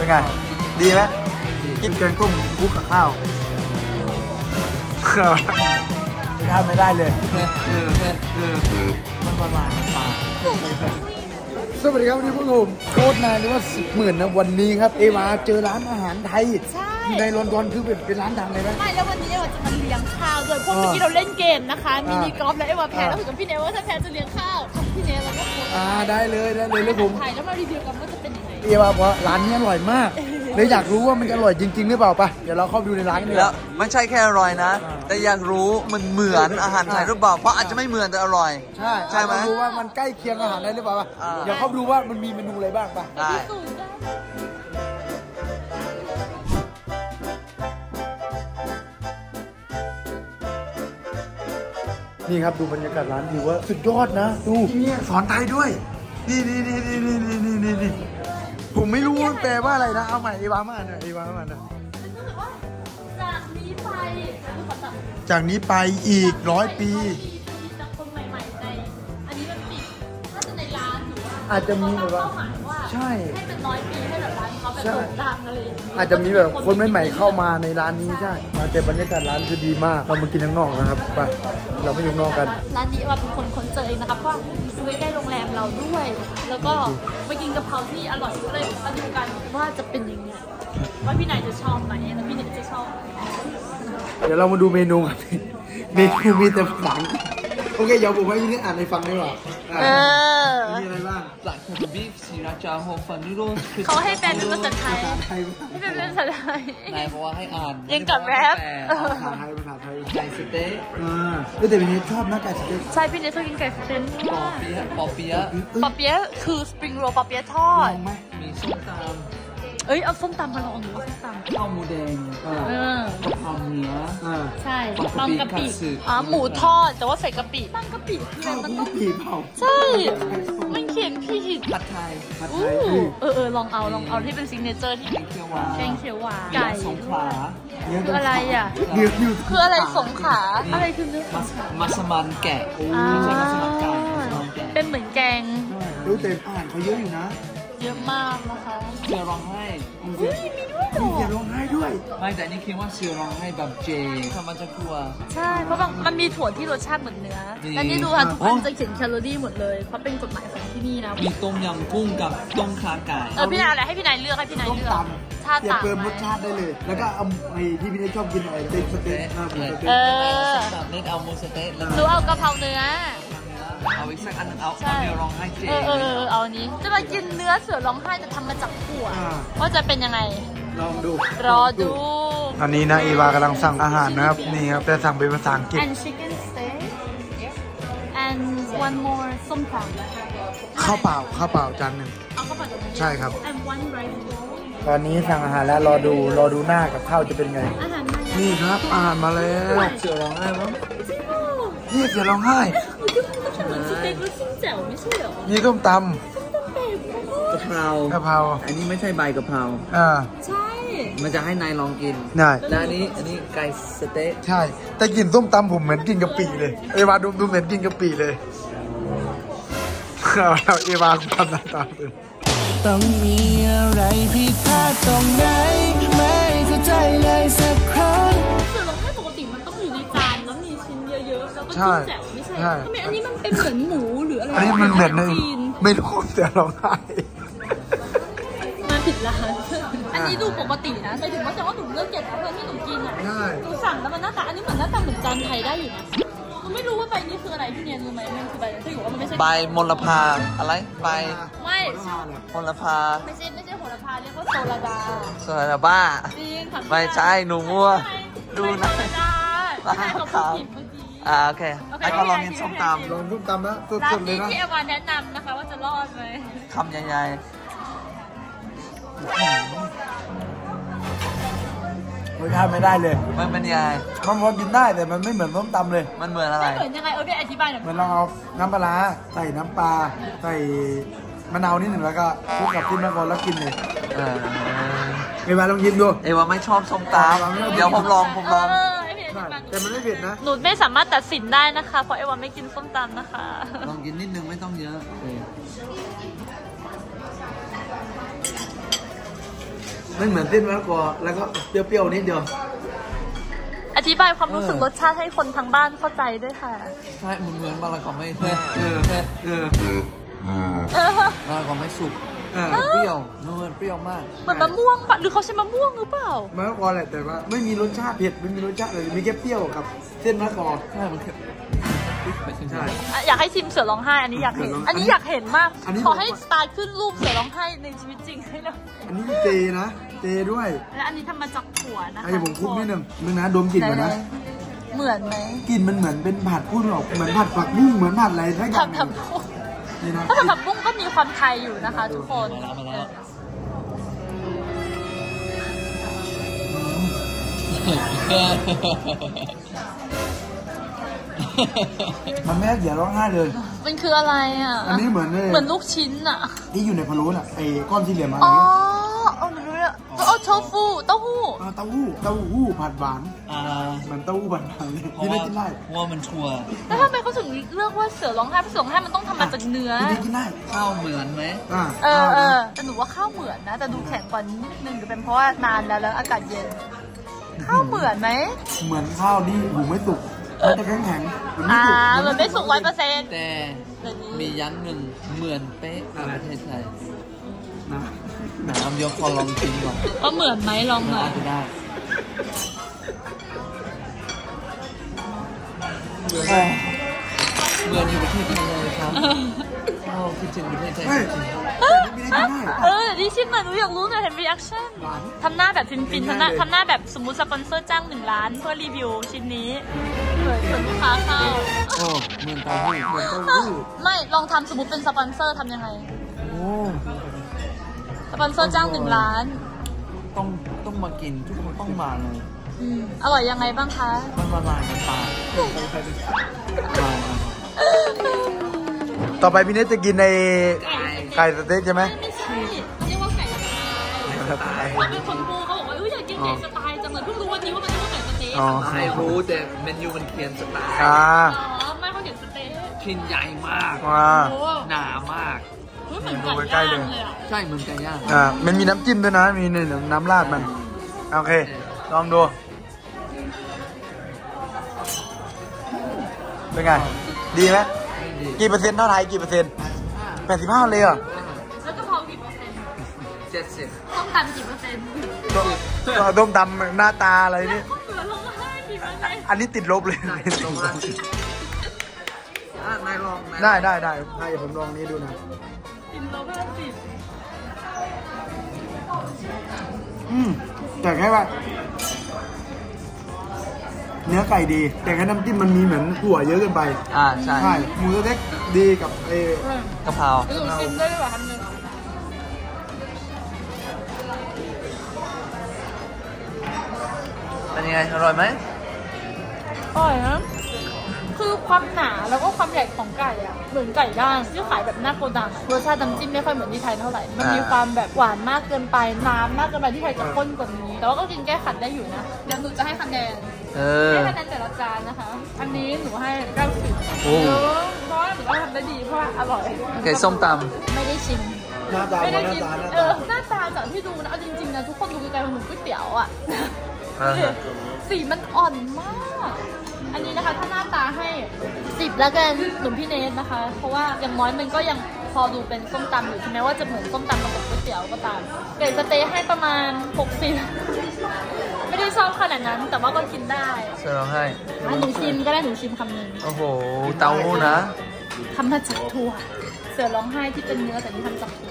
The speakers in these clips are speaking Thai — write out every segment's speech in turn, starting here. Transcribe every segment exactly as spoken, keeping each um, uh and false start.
เป็นไงดีไหมกินแกงกุ้งคลุกกับข้าวทำไม่ได้เลยมันประมาณปลาสวัสดีครับวันนี้พวกผมโค้ชนายหรือว่าสิบหมื่นนะวันนี้ครับเอวาเจอร้านอาหารไทยในลอนดอนคือเป็นเป็นร้านดังเลยนะใช่แล้ววันนี้เอวาจะมาเลี้ยงข้าวด้วยเพราะเมื่อกี้เราเล่นเกมนะคะมินิกอล์ฟแล้วเอวาแพ้แล้วคุยกับพี่เนว่าถ้าแพ้จะเลี้ยงข้าวพี่เนเราก็โค้ชอ่าได้เลยได้เลยแล้วผมถ่ายแล้วมารีวิวกันว่าจะเป็นยังไงเอวาบอกว่าร้านนี้อร่อยมากเลยอยากรู้ว่ามันจะอร่อยจริงๆหรือเปล่าปะเดี๋ยวเราเข้าไปดูในร้านกันเลยแล้วไม่ใช่แค่อร่อยนะแต่อยากรู้มันเหมือนอาหารไทยหรือเปล่าเพราะอาจจะไม่เหมือนแต่อร่อยใช่ใช่ไหมรู้ว่ามันใกล้เคียงอาหารได้หรือเปล่าปะเดี๋ยวเข้าดูว่ามันมีเมนูอะไรบ้างปะได้นี่ครับดูบรรยากาศร้านถือว่าสุดยอดนะดูนี่สอนไทยด้วยนี่นี่นี่นี่นี่นี่นี่นี่ผมไม่รู้มันแปลว่าอะไรนะเอาใหม่เอวามาหน่อยเอวามาหน่อยจากนี้ไปจากนี้ไปอีกร้อยปีจากคนใหม่ๆในอันนี้มันติดถ้าจะในร้านหรือว่าอาจจะมีแบบว่าใช่ให้เป็นร้อยปีให้แบบร้านเขาเป็นโด่งดังอะไรอย่างนี้อาจจะมีแบบคนใหม่ๆเข้ามาในร้านนี้ใช่มาแต่บรรยากาศร้านคือดีมากเรามากินข้างนอกนะครับไปเราไม่อยู่นอกกันร้านนี้ว่าเป็นคนคนเจอเองนะครับเพราะซื้อใกล้โรงแรมเราด้วยแล้วก็ไปกินกะเพราที่อร่อยเลยมาดูกันว่าจะเป็นยังไงว่าพี่นายจะชอบไหมแล้วพี่นายจะชอบเดี๋ยวเรามาดูเมนูกันเมนูมีแต่ฝังโอเคเดี๋ยวผมให้พี่นี่อ่านในฟังดีกว่าเออมีอะไรบ้างหลักของบีฟซีราจาโฮฟันนิโรเขาให้แปลเป็นภาษาไทยให้เป็นภาษาไทยนายบอกว่าให้อ่านยังกับแรปภาษาไทยภาษาไทยไก่สเต๊ะอ่าแต่พี่นี่ชอบนะไก่สเต๊ะใช่พี่นี่ชอบกินไก่สเต๊ะปอเปี๊ยะปอเปี๊ยะปอเปี๊ยะคือสปริงโรลปอเปี๊ยะทอดมีส้มตำเอ้ยเอาส้มตำมาลองดูส้มตำข้าวหมูแดงเออกะเพราเนื้อใช่ปังกะปิอ๋อหมูทอดแต่ว่าใส่กะปิปังกะปิคืออะไรมันต้องผีเผาใช่มันเขียนผิดผัดไทยผัดไทยเออเออลองเอาลองเอาที่เป็นซิกเนเจอร์ที่แกงเขียวหวานแกงเขียวหวานไก่สงขลาคืออะไรอ่ะคืออะไรสงขลาอะไรคือเนื้อมัสมั่นแกะไม่ใช่มัสมั่นไก่เป็นเหมือนแกงรู้แต่อาหารเขาเยอะอยู่นะเยอะมากนะคะเสือร้องไห้เฮ้ยมีด้วยเหรอมีเสือร้องไห้ด้วยไม่แต่นี่คิดว่าเสือร้องไห้แบบเจทำมันจะกลัวใช่เพราะมันมีถั่วที่รสชาติเหมือนเนื้อและนี่ดูค่ะทุกคนจะเขียนแคลอรี่หมดเลยเพราะเป็นกฎหมายของที่นี่นะมีต้มยำกุ้งกับต้มขาไก่เออพี่นายอะไรให้พี่นายเลือกให้พี่นายเลือกชาติต่างเพิ่มรสชาติได้เลยแล้วก็เอาไอ้ที่พี่นายชอบกินอะไรเป็นสเต็กหน้าหมูสเต็กเออเน้นเอาหมูสเต็กแล้วหรือเอากะเพราเนื้อเอาอีกสักอันนึงเอาเสือร้องไห้เจเออเออเอาอันนี้จะมากินเนื้อเสือร้องไห้แต่ทำมาจากถั่วว่าจะเป็นยังไงลองดูรอดูอันนี้นะอีวากำลังสั่งอาหารนะครับนี่ครับแต่สั่งเป็นภาษาอังกฤษ and chicken steak and one more ส้มตำข้าวเปล่าข้าวเปล่าจานหนึ่งเอาข้าวเปล่าใช่ครับ and one rice bowl ตอนนี้สั่งอาหารแล้วรอดูรอดูหน้ากับข้าวจะเป็นไงอาหารนี่ครับอาหารมาแล้วเสือร้องไห้มั้งนี่เสือร้องไห้เหมือนสเต็กแล้วชิ้นแจ๋วไม่ใช่เหรอนี่ต้มตำกะเพรากะเพราอันนี้ไม่ใช่ใบกะเพราอ่าใช่มันจะให้นายลองกินได้แล้วอันนี้อันนี้ไก่สเต๊ะใช่แต่กินส้มตำผมเหมือนกินกะปิเลยเอวาดูดูเหมือนกินกะปิเลยเราเอวาทำหน้าตาเป็นต้องมีอะไรผิดพลาดตรงไหนไม่เข้าใจเลยสักครั้งเสือร้องไห้ปกติมันต้องอยู่ในจานแล้วมีชิ้นเยอะๆแล้วก็ชิ้นแจ๋วไม่ใช่ทำไมอันนี้มันเป็นเหมือนหมูหรืออะไรอันนี้มันเหมือนในไม่รู้เสือร้องไห้มาผิดร้านอันนี้ดูปกตินะไปถึงว่าจะว่าหนูเลือกเก็บเอาเพื่อนที่หนูกินอ่ะหนูสั่งแล้วมันหน้าตาอันนี้เหมือนหน้าตาเหมือนจานไทยได้อยู่นะหนูไม่รู้ว่าใบนี้คืออะไรพี่เนียนรู้ไหมมันคือใบอะไรถ้าอยู่ว่ามันไม่ใช่ใบมลภาอะไรใบไม่มลภาไม่ใช่ไม่ใช่โหระพาเรียกว่าโซลาดาโซลาบ้าจริงไม่ใช่หนูมั่วดูนะร้านเขาผิดเมื่อกี้อ่าโอเคไอ้ก็ลองกินส้มตำลองส้มตำนะร้านนี้ที่เอวาแนะนำนะคะว่าจะรอดไหมคำใหญ่รสชาติไม่ได้เลยมันเป็นยังไงมันพอกินได้แต่มันไม่เหมือนส้มตำเลยมันเหมือนอะไรเหมือนยังไงเออพี่อธิบายหน่อยเหมือนเราเอาน้ำปลาใส่น้ำปลาใส่มะนาวนิดหนึ่งแล้วก็คลุกกับที่มะกอกแล้วกินเลยเออเอวาลองกินดูเอวาไม่ชอบส้มตำเดี๋ยวผมลองผมลองแต่มันไม่เผ็ดนะหนูไม่สามารถตัดสินได้นะคะเพราะเอวาไม่กินส้มตำนะคะลองกินนิดนึงไม่ต้องเยอะไม่เหมือนเส้นมะละกอแล้วก็เปรี้ยวๆนิดเดียวอธิบายความรู้สึกรสชาติให้คนทางบ้านเข้าใจด้วยค่ะใช่มันเหมือนมะละกอไม่เออเออมะละกอไม่สุกเปรี้ยวเนื้อเปรี้ยวมากเหมือนมะม่วงปะหรือเขาใช้มะม่วงหรือเปล่ามะละกอแหละแต่ว่าไม่มีรสชาติเผ็ดไม่มีรสชาติเลยมีแค่เปรี้ยวกับเส้นมะละกอใช่มันใช่อยากให้ชิมเสือร้องไห้อันนี้อยากเห็นอันนี้อยากเห็นมากขอให้สไตล์ขึ้นรูปเสือร้องไห้ในชีวิตจริงให้เราอันนี้เจนะเจด้วยและอันนี้ทำมาจากถั่วนะคะไอ้ผมคลุกนิดนึงนึงนะดมกลิ่นก่อนนะเหมือนไหมกลิ่นมันเหมือนเป็นผัดพุ่นหรอกเหมือนผัดผักบุ้งเหมือนผัดอะไรสักอย่างนี่นะถ้าผัดผักบุ้งก็มีความไทยอยู่นะคะทุกคนมันไม่ได้เสียร้องไห้เลยมันคืออะไรอ่ะอันนี้เหมือนเหมือนลูกชิ้นอ่ะที่อยู่ในพะโล้น่ะไอ้ก้อนที่เหลือมาอ๋อเออมันรู้แล้วอ๋อโชฟูเต้าหู้เต้าหู้เต้าหู้ผัดหวานอ่าเหมือนเต้าหู้ผัดหวานที่ได้กินได้เพราะว่ามันชัวร์แล้วทำไมเขาถึงเลือกว่าเสือร้องไห้เพราะเสือร้องไห้มันต้องทำมาจากเนื้อที่ได้กินได้ข้าวเหมือนไหมเออเออแต่หนูว่าข้าวเหมือนนะแต่ดูแข็งกว่านิดนึงหรือเป็นเพราะว่านานแล้วแล้วอากาศเย็นข้าวเหมือนไหมเหมือนข้าวที่หูไม่สุกมันจะแข็งแข็งอ่ามันไม่สุกร้อยเปอร์เซ็นต์แต่มียั้งหนึ่งเหมือนเป๊ะประเทศไทยนะน้ำยกพอลองชิมก่อนก็เหมือนไหมลองหน่อยได้เหมือนอยู่ประเทศไทยเลยครับโอ้คิดถึงประเทศไทยจริงเออดิชิมหน่อยหนูอยากรู้หน่อยเห็นรีแอคชั่นทำหน้าแบบฟินๆทำหน้าทำหน้าแบบสมมุติสปอนเซอร์จ้างหนึ่งล้านเพื่อรีวิวชิ้นนี้เหมือนเหมือนลูกค้าเข้าโอ้เหมือนเต้าหู้เหมือนเต้าหู้ไม่ลองทำสมมติเป็นสปอนเซอร์ทำยังไงโอ้สปอนเซอร์จ้างหนึ่งล้านต้องต้องมากินทุกคนต้องมาเลยอร่อยยังไงบ้างคะมันละลายในปากต่อไปพี่เนทจะกินในไก่สเต็กใช่ไหมไม่ใช่เรียกว่าไก่สไตล์เขาเป็นคนพูดเขาบอกว่าเอออยากกินไก่สไตล์จังเลยเพิ่งรู้วันนี้ว่ามันเรียกว่าไก่สเต็กไม่รู้แต่เมนูมันเขียนสไตล์อ๋อไม่เขาเขียนสเต็กชิ้นใหญ่มากหนามากเหมือนไก่ย่างเลยใช่เหมือนไก่ย่างอ่ามันมีน้ำจิ้มด้วยนะมีน้ำราดมันโอเคลองดูเป็นไงดีไหมกี่เปอร์เซ็นต์เท่าไทยกี่เปอร์เซ็นต์แปดสิบห้าเลยเหรอแล้วก็พอกี่เปอร์เซ็นต์เจ็ดสิบต้มตำกี่เปอร์เซ็นต์ก็ต้มตำหน้าตาอะไรนี่อันนี้ติดลบเลยนายลองได้ได้ได้ให้ผมลองนี้ดูนะติดลบห้าสิบอืมแต่แค่ว่าเนื้อไก่ดีแต่แค่น้ำจิ้มมันมีเหมือนถั่วเยอะเกินไปอ่าใช่ใช่หมูสเต็กดีกับเอกะเพราชิมได้หรือเปล่าทำหนึ่งเป็นยังไงอร่อยไหมอร่อยนะคือความหนาแล้วก็ความใหญ่ของไก่อะเหมือนไก่ย่างที่ขายแบบหน้าโกดังรสชาติน้ำจิ้มไม่ค่อยเหมือนที่ไทยเท่าไหร่มันมีความแบบหวานมากเกินไปน้ำมากเกินไปที่ไทยจะข้นกว่านี้แต่ว่าก็กินแก้ขัดได้อยู่นะเดี๋ยวหนูจะให้คะแนนให้คะแนนแต่ละจานนะคะอันนี้หนูให้เก้าสิบเพราะว่าหนูว่าทำได้ดีเพราะว่าอร่อยไก่ส้มตำไม่ได้ชิมหน้าตาไม่ได้ชิมเออหน้าตาจากที่ดูนะเอาจริงๆนะทุกคนดูไกลๆมันเหมือนก๋วยเตี๋ยวอ่ะสีมันอ่อนมากอันนี้นะคะถ้าหน้าตาให้สิบแล้วกันหนุ่มพี่เนทนะคะเพราะว่าอย่างน้อยมันก็ยังพอดูเป็นส้มตำอยู่ถึงแม้ว่าจะเหมือนส้มตำกับก๋วยเตี๋ยวก็ตามไก่สเต๊ะให้ประมาณหกสิบไม่ได้ชอบขนาดนั้นแต่ว่าก็กินได้เสือร้องไห้หนูชิมก็ได้หนูชิมคำนึงโอ้โหเต้าหู้นะทำมาจากถั่วเสือร้องไห้ที่เป็นเนื้อแต่นี่ทำจากถั่ว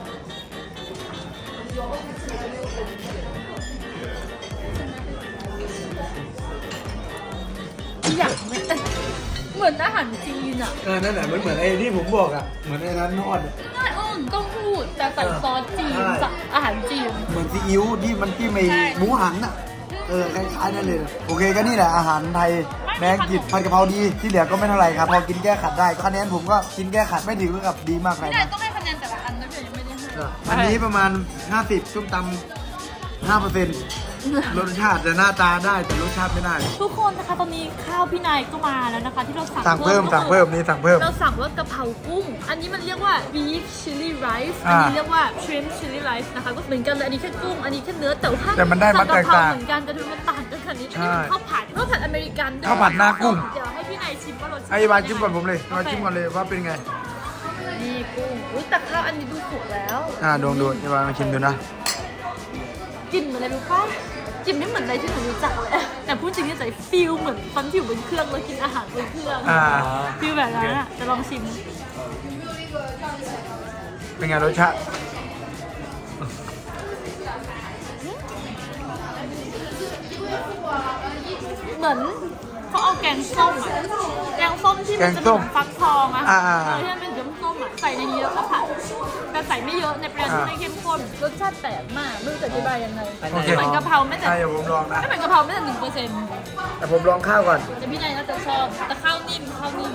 อยากไม่เหมือนอาหารจีนอ่ะเออนั่นแหละเหมือนเหมือนไอ้ที่ผมบอกอ่ะเหมือนไอ้ร้านนอดใช่อืมต้องพูดแต่ใส่ซอสจีนจากอาหารจีนเหมือนซีอิ๊วที่มันที่มีหมูหันอ่ะเออคล้ายๆนั่นเลยโอเคก็นี่แหละอาหารไทยแมงกิดผัดกะเพราดีที่เหลือก็ไม่เท่าไหร่ครับพอกินแก้ขัดได้คะแนนผมก็กินแก้ขัดไม่ถือกับดีมากเลยไม่ได้ต้องให้คะแนนแต่ละอันแล้วเดี๋ยวยังไม่ได้ให้อันนี้ประมาณห้าสิบส้มตำห้าเปอร์เซ็นต์รสชาติแต่หน้าตาได้แต่รสชาติไม่ได้ทุกคนนะคะตอนนี้ข้าวพี่นายก็มาแล้วนะคะ ที่เราสั่งสั่งเพิ่มสั่งเพิ่มนี่สั่งเพิ่มเราสั่งว่ากะเพรากุ้ง อันนี้มันเรียกว่า beef chili rice อันนี้เรียกว่า shrimp chili rice นะคะก็เหมือนกันเลยอันนี้แค่กุ้งอันนี้แค่เนื้อแต่ว่าแต่มันได้มาแตกต่างเหมือนกันแต่มันต่างกันขนาดนี้อันนี้เป็นข้าวผัดข้าวผัดอเมริกันด้วยข้าวผัดหน้ากุ้งเดี๋ยวให้พี่นายชิมว่ารสชาติไอ้บาชิมก่อนผมเลยบาชิมก่อนเลยว่าเป็นไงนี่กุ้งอุ้ยแต่ข้าวอันนี้ดูสุกแล้วอ่าดองดูไอ้บามาชิมดูนะกลิ่นเหมือนอะไรรู้ป่ะกลิ่นไม่เหมือนอะไรที่หนูรู้จักเลยแต่พูดจริงๆใจฟิลเหมือนตอนที่อยู่บนเครื่องแล้วกินอาหารบนเครื่องอ่าฟิลแบบนั้นอ่ะจะลองชิมเป็นไงรสชาติเหมือนเขาเอาแกงส้มอ่ะแกงส้มที่มันจะเป็นเหมือนฟักทองอะอ่าเออที่มันเป็นน้ำส้มอ่ะใส่ในนี้แล้วก็ผัดแต่ใส่ไม่เยอะในปริมาณที่ไม่เข้มข้นรสชาติแปลกมากไม่รู้จะอธิบายยังไงโอเคเหมือนกะเพราไม่แต่ใช่เดี๋ยวผมลองนะไม่เหมือนกะเพราไม่แต่หนึ่งเปอร์เซ็นต์แต่ผมลองข้าวก่อนแต่พี่นายน่าจะชอบแต่ข้าวนิ่มข้าวนิ่ม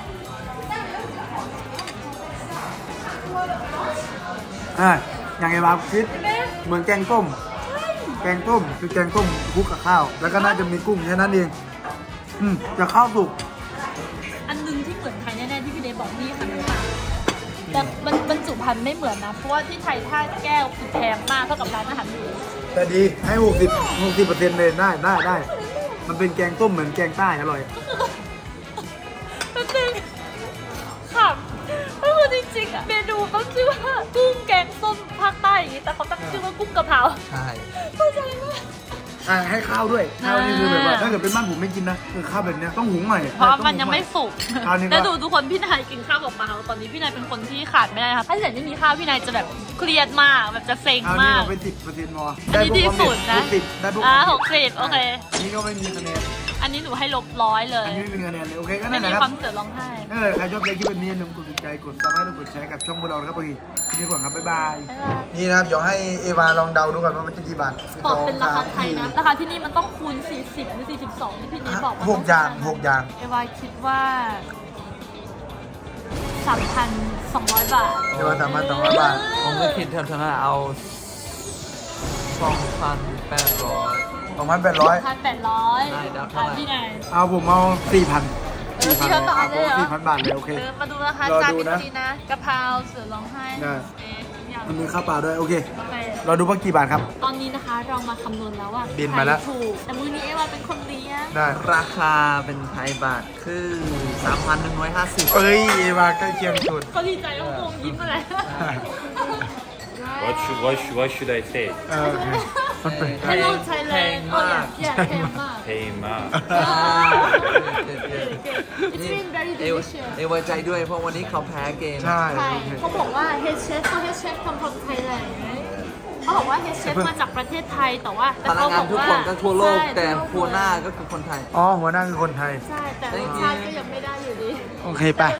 อ่าอย่างไอ้บาคิดเหมือนแกงต้ม แกงต้มคือแกงต้มคลุกกับข้าว แล้วก็น่าจะมีกุ้งแค่นั้นเองอืมจะข้าวสุกอันนึงที่เหมือนไทยแน่ๆที่พี่เดชบอกนี่ค่ะแต่มันบรรจุภัณฑ์ไม่เหมือนนะเพราะว่าที่ไทยถ้าแก้วคือแพงมากเท่ากับร้านอาหารอื่นแต่ดีให้หกสิบหกสิบเปอร์เซ็นต์เลยได้ได้ได้ มันเป็นแกงต้มเหมือนแกงใต้อร่อยจริงค่ะไม่ว่าจริงๆอะเมนูต้องชื่อว่ากุ้งแกงส้มภาคใต้อย่างนี้แต่เขาตั้งชื่อว่ากุ้งกะเพราใช่เข้าใจไหมอ่าให้ข้าวด้วยข้าวนี่คือแบบว่าถ้าเกิดเป็นบ้านผมไม่กินนะคือข้าวแบบเนี้ยต้องหุงใหม่เพราะมันยังไม่สุกข้าวนี่ก็แล้วดูทุกคนพี่นายกินข้าวเปล่าๆตอนนี้พี่นายเป็นคนที่ขาดไม่ได้นะคะถ้าเกิดไม่มีข้าวพี่นายจะแบบเครียดมากแบบจะเซ็งข้าวนี่มากเราเป็นสิบเปอร์เซ็นต์พออันนี้ดีสุดนะสิบได้พวกอ่าหกสิบโอเคอันนี้ก็ไม่มีคะแนนอันนี้หนูให้ลบร้อยเลยอันนี้ไม่มีคะแนนเลยโอเคก็ไม่นั่นแหมีละคครัวาบมเสือร้องไห้ถ้าเกิดใครชอบใจคลิปแบบนี้อย่าลืมกดติดใจกดซับให้และกดแชร์กับช่องพวกเรานะครับพอดีนี่ก่อนครับบ๊ายบายบ๊ายบายนี่นะครับเดี๋ยวให้เอวาลองเดาดูก่อนว่ามันจะกี่บาทตอบเป็นราคาไทยนะราคาที่นี่มันต้องคูณสี่สิบหรือสี่สิบสองที่พี่นี้บอกหกอย่างหกอย่างเอวาคิดว่าสามพันสองร้อยบาทเอวาสามพันสองร้อยบาทผมก็คิดแถวๆนั้นเอาสองพันแปดร้อยสองพันแปดร้อยพันแปดร้อยได้ดาวเท่าไหร่พี่นายเอาผมเอาสี่พันเออ4,000บาทเลยเหรอสี่พันบาทเลยโอเคเออมาดูนะคะรอจานดูนี้นะดีนะกะเพราเสือร้องไห้ได้เอ๊ะอย่างมันมีข้าวเปล่าด้วยโอเคโอเคเราดูว่ากี่บาทครับตอนนี้นะคะเรามาคำนวณแล้วว่าบินมาแล้วใครถูกแต่มื้อนี้เอวาเป็นคนเลี้ยงได้ราคาเป็นไทยบาทคือสามพันหนึ่งร้อยห้าสิบเอ้ยเอวาใกล้เคียงสุดเขาดีใจเขาคงยิ้มอะไร What should, what should, what should I say? เออมันเป็นให้เราใช้แรงโอ้ยอย่าแพงมาก Pay ma. It's been very เอว delicious เอวใจด้วยเพราะวันนี้เขาแพ้เกมใช่ใช่โอเคเขาบอกว่า Head Chef เขา Head Chef ทำคนไทยแหละเขาบอกว่า Head Chef มาจากประเทศไทยแต่ว่าพนักงานทุกคนก็ทั่วโลกใช่แต่หัวหน้าก็คือคนไทยอ๋อหัวหน้าคือคนไทยใช่แต่รสชาติก็ยังไม่ได้อยู่ดีโอเคไป